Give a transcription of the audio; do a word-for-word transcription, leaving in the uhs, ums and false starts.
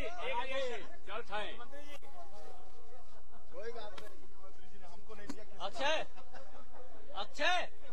चल खाएं। कोई बात नहीं, मंत्री जी ने हमको नहीं दिया। अक्षय, अक्षय